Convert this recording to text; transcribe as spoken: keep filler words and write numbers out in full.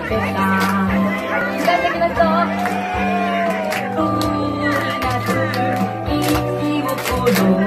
てた。時間的な人。うーなす息をこど